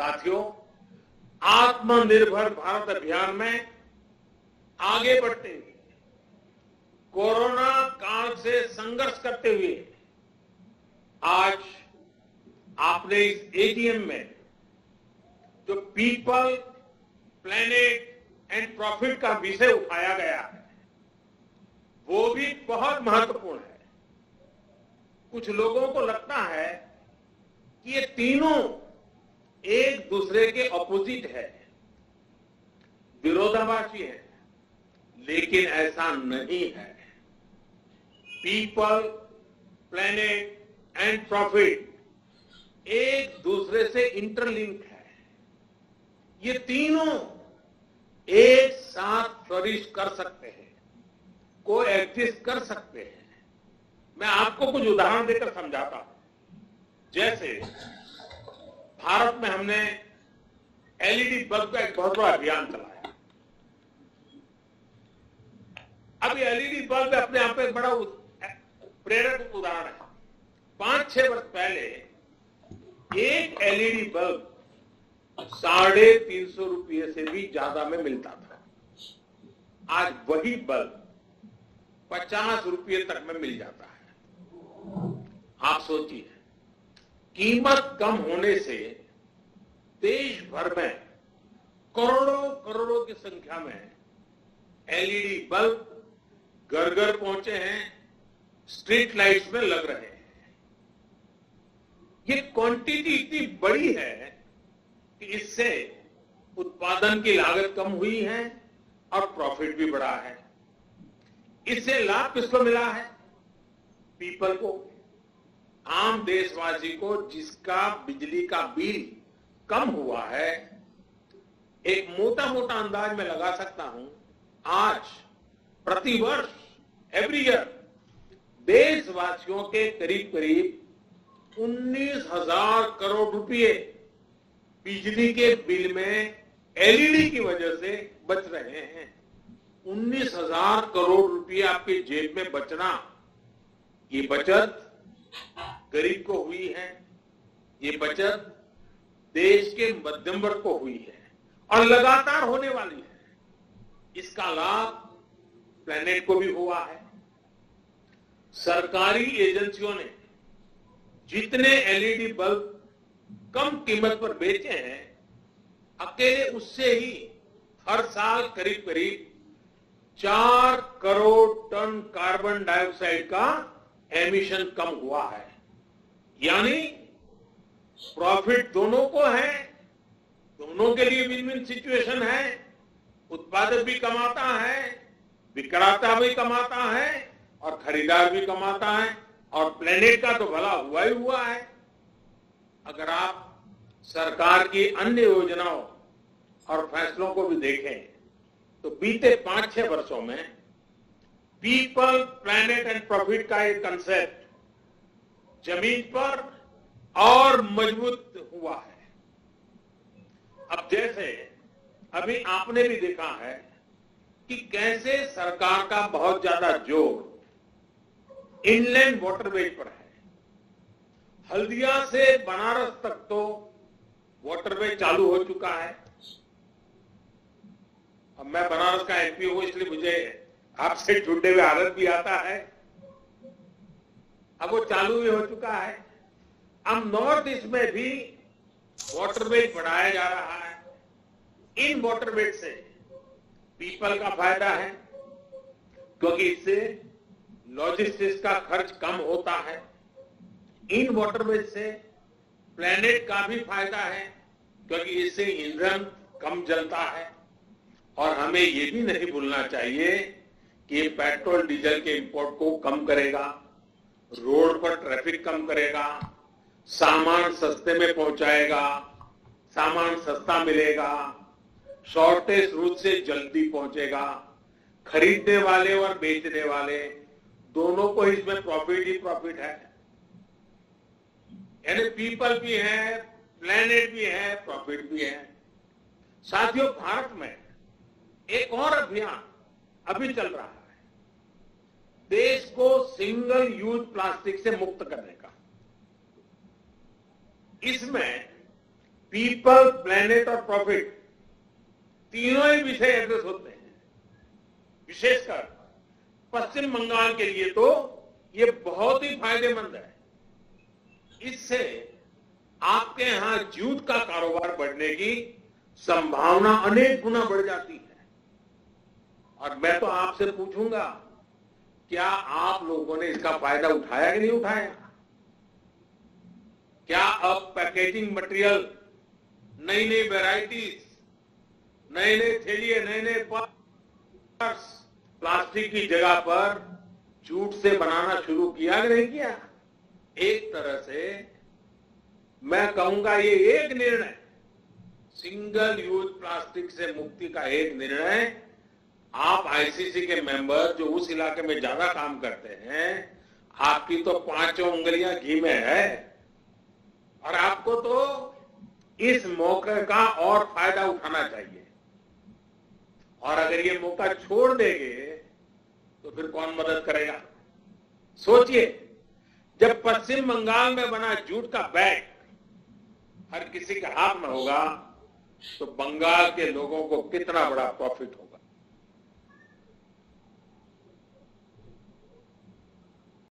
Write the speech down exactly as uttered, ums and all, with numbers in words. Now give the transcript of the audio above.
साथियों, आत्मनिर्भर भारत अभियान में आगे बढ़ते हुए, कोरोना काल से संघर्ष करते हुए आज आपने इस एटीएम में जो पीपल, प्लेनेट एंड प्रॉफिट का विषय उठाया गया है, वो भी बहुत महत्वपूर्ण है। कुछ लोगों को लगता है कि ये तीनों एक दूसरे के ऑपोजिट है, विरोधाभासी है, लेकिन ऐसा नहीं है। पीपल, प्लेनेट एंड प्रॉफिट एक दूसरे से इंटरलिंक है। ये तीनों एक साथ फ्लरिश कर सकते हैं, को एग्जिस्ट कर सकते हैं। मैं आपको कुछ उदाहरण देकर समझाता हूं। जैसे भारत में हमने एलईडी बल्ब का एक बहुत बड़ा अभियान चलाया। अब ये एलईडी बल्ब अपने आप में एक बड़ा प्रेरक उदाहरण है। पांच छह वर्ष पहले एक एलईडी बल्ब साढ़े तीन सौ रुपये से भी ज्यादा में मिलता था। आज वही बल्ब पचास रुपये तक में मिल जाता है। आप सोचिए, कीमत कम होने से देश भर में करोड़ों करोड़ों की संख्या में एलईडी बल्ब घर घर पहुंचे हैं, स्ट्रीट लाइट्स में लग रहे हैं। ये क्वांटिटी इतनी बड़ी है कि इससे उत्पादन की लागत कम हुई है और प्रॉफिट भी बढ़ा है। इससे लाभ किसको मिला है? पीपल को, आम देशवासी को, जिसका बिजली का बिल कम हुआ है। एक मोटा मोटा अंदाज में लगा सकता हूं, आज प्रतिवर्ष एवरी ईयर देशवासियों के करीब करीब उन्नीस हजार करोड़ रुपए बिजली के बिल में एलईडी की वजह से बच रहे हैं। उन्नीस हजार करोड़ रुपए आपके जेब में बचना, ये बचत गरीब को हुई है, ये बचत देश के मध्यम वर्ग को हुई है और लगातार होने वाली है। इसका लाभ प्लेनेट को भी हुआ है। सरकारी एजेंसियों ने जितने एलईडी बल्ब कम कीमत पर बेचे हैं, अकेले उससे ही हर साल करीब करीब चार करोड़ टन कार्बन डाइऑक्साइड का एमिशन कम हुआ है। यानी प्रॉफिट दोनों को है, दोनों के लिए विन विन सिचुएशन है। उत्पादक भी कमाता है, विक्रेता भी कमाता है और खरीदार भी कमाता है, और प्लेनेट का तो भला हुआ ही हुआ है। अगर आप सरकार की अन्य योजनाओं और फैसलों को भी देखें तो बीते पांच छह वर्षों में पीपल, प्लेनेट एंड प्रॉफिट का एक कंसेप्ट जमीन पर और मजबूत हुआ है। अब जैसे अभी आपने भी देखा है कि कैसे सरकार का बहुत ज्यादा जोर इनलैंड वाटरवेज पर है। हल्दिया से बनारस तक तो वाटरवे चालू हो चुका है। अब मैं बनारस का एमपी हूं, इसलिए मुझे आपसे जुड़ने में आनंद भी आता है। अब वो चालू भी हो चुका है। अब नॉर्थ ईस्ट में भी वाटरवेज बढ़ाया जा रहा है। इन वाटरवेज से पीपल का फायदा है, क्योंकि इससे लॉजिस्टिक्स का खर्च कम होता है। इन वाटरवेज से प्लेनेट का भी फायदा है, क्योंकि इससे ईंधन कम जलता है। और हमें ये भी नहीं भूलना चाहिए कि ये पेट्रोल डीजल के इंपोर्ट को कम करेगा, रोड पर ट्रैफिक कम करेगा, सामान सस्ते में पहुंचाएगा, सामान सस्ता मिलेगा, शॉर्टेज रूट से जल्दी पहुंचेगा। खरीदने वाले और बेचने वाले दोनों को इसमें प्रॉफिट ही प्रॉफिट है। यानी पीपल भी है, प्लेनेट भी है, प्रॉफिट भी है। साथियों, भारत में एक और अभियान अभी चल रहा है, देश को सिंगल यूज प्लास्टिक से मुक्त करने का। इसमें पीपल, प्लेनेट और प्रॉफिट तीनों ही विषय एड्रेस होते हैं। विशेषकर पश्चिम बंगाल के लिए तो ये बहुत ही फायदेमंद है। इससे आपके यहां जूट का कारोबार बढ़ने की संभावना अनेक गुना बढ़ जाती है। और मैं तो आपसे पूछूंगा, क्या आप लोगों ने इसका फायदा उठाया कि नहीं उठाया? क्या अब पैकेजिंग मटेरियल, नई नई वेराइटीज, नए नए थैलिए, नए नए पर्स प्लास्टिक की जगह पर जूट से बनाना शुरू किया कि नहीं किया? एक तरह से मैं कहूंगा ये एक निर्णय, सिंगल यूज प्लास्टिक से मुक्ति का एक निर्णय, आप आईसीसी के मेंबर जो उस इलाके में ज्यादा काम करते हैं, आपकी तो पांचों उंगलियां घी में है और आपको तो इस मौके का और फायदा उठाना चाहिए। और अगर ये मौका छोड़ देंगे तो फिर कौन मदद करेगा? सोचिए, जब पश्चिम बंगाल में बना जूट का बैग हर किसी के हाथ में होगा तो बंगाल के लोगों को कितना बड़ा प्रॉफिट होगा।